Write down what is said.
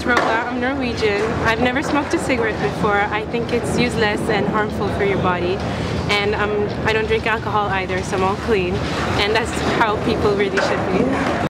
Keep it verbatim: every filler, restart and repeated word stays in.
Lola, I'm Norwegian. I've never smoked a cigarette before. I think it's useless and harmful for your body. And um, I don't drink alcohol either, so I'm all clean. And that's how people really should be.